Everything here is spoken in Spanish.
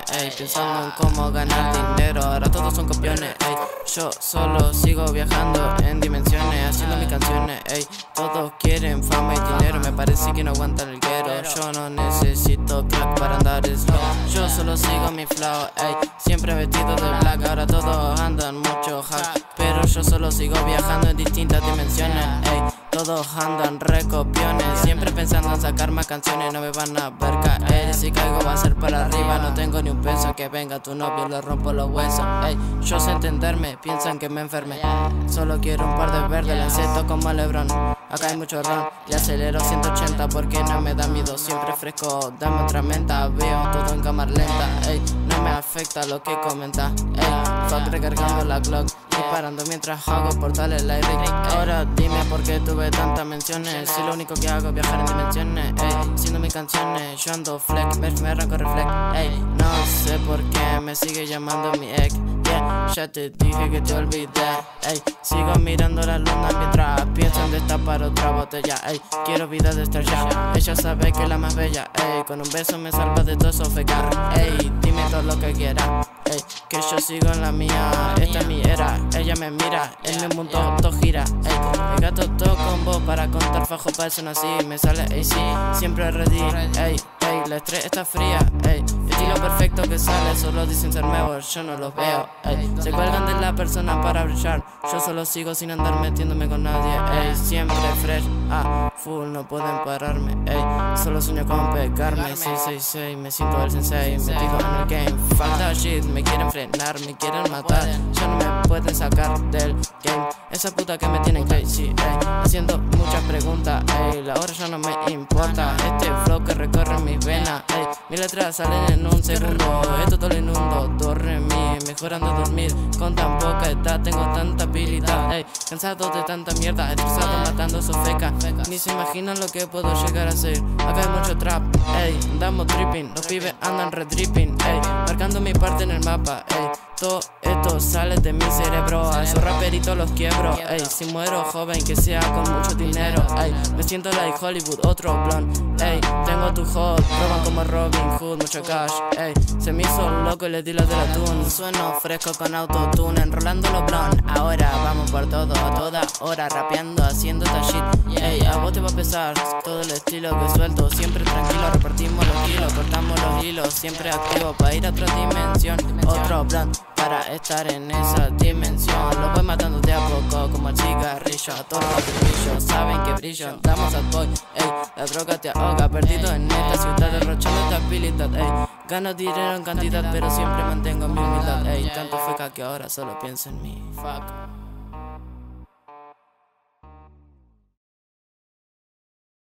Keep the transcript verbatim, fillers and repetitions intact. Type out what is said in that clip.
ey, pensando en cómo ganar dinero. Ahora todos son campeones, ey, yo solo sigo viajando en dimensiones, haciendo mis canciones, ey. Todos quieren fama y dinero, me parece que no aguantan el guero. Yo no necesito crack para andar slow, yo solo sigo mi flow, ey. Siempre vestido de black, ahora todos andan mucho hack, pero yo solo sigo viajando en distintas dimensiones, ey. Todos andan recopiones, siempre pensando en sacar más canciones. No me van a ver caer, si caigo va a ser para arriba. No tengo ni un peso, que venga tu novio le rompo los huesos, ey. Yo sé entenderme, piensan que me enferme. Solo quiero un par de verdes, la encesto como Lebron. Acá hay mucho ron y acelero ciento ochenta porque no me da miedo. Siempre fresco, dame otra menta, veo todo en cámara lenta, ey. No me afecta lo que comenta, ey. Fuck recargando la clock, disparando mientras hago portales like Rick. Ahora dime por qué tuve tantas menciones, si lo único que hago es viajar en dimensiones, ey. Haciendo mis canciones, yo ando flex, me, me arranco reflex, ey. No sé por qué me sigue llamando mi ex, yeah. Ya te dije que te olvidé, ey. Sigo mirando la luna mientras pienso en destapar otra botella, ey. Quiero vida de estrella, ella sabe que es la más bella, ey. Con un beso me salva de todo eso fecar, ey. Dime todo lo que quieras, ey, que yo sigo en la mía, esta es mi era. Ella me mira, en mi mundo todo gira, ey. El gato todo con vos para contar fajo, para eso nací. Me sale A C, siempre ready, ey, ey. La estrella está fría, ey. Estilo perfecto que sale, solo dicen ser nuevos, yo no los veo, ey. Se cuelgan de la persona para brillar, yo solo sigo sin andar metiéndome con nadie, ey. Siempre fresh, ah, full, no pueden pararme, ey. Solo sueño con pegarme, seis seis seis, me siento el sensei, metido en el game. Falta shit, me quieren frenar, me quieren matar, ya no me pueden sacar del game. Esa puta que me tienen crazy, ey. Haciendo muchas preguntas, ey. La hora ya no me importa, este flow que recorre mis venas, ey. Mis letras salen en un segundo, esto todo lo inundo. Dormí, mejorando dormir, con tan poca edad tengo tanta habilidad, ey. Cansado de tanta mierda, estresado matando su feca. Ni se imaginan lo que puedo llegar a ser. Acá hay mucho trap, ey. Andamos tripping, los pibes andan redripping, ey. Marcando mi parte en el mapa, ey. Todo esto sale de mi cerebro, a esos raperitos los quiebro, ey. Si muero joven, que sea con mucho dinero, ey. Me siento like Hollywood, otro blond, ey. Tengo tu hot, roban como Robin Hood, mucho cash, ey. Se me hizo loco y le di lo del atún. Sueno fresco con autotune, enrolando los blond. Ahora vamos por todo, a toda hora, rapeando, haciendo esta shit, ey. A vos te va a pesar todo el estilo que suelto, siempre tranquilo, repartimos los kilos, cortamos los hilos. Siempre activo para ir a otra dimensión, otro blond para estar en esa dimensión. Lo voy matando de a poco como el cigarrillo, a todos los brillos, saben que brillo, damos al boy, ey. La droga te ahoga, perdido en esta ciudad, derrochando esta habilidad, ey. Gano dinero en cantidad, pero siempre mantengo mi humildad, ey. Tanto feca que ahora solo pienso en mí, fuck.